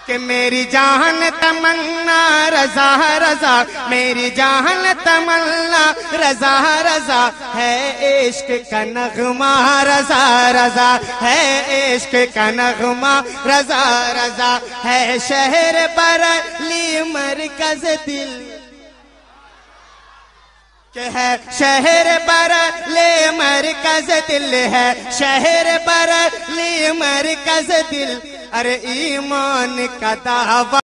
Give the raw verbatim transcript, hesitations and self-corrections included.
कि मेरी जान तमन्ना रजा रजा, मेरी जान तमन्ना रजा रजा है इश्क का नगमा, रजा रजा है इश्क का नगमा, रजा रजा है शहर बरली मरकज दिल के है, शहर बरले मरकज दिल है, शहर बरले मरकज दिल। अरे ईमान का दावा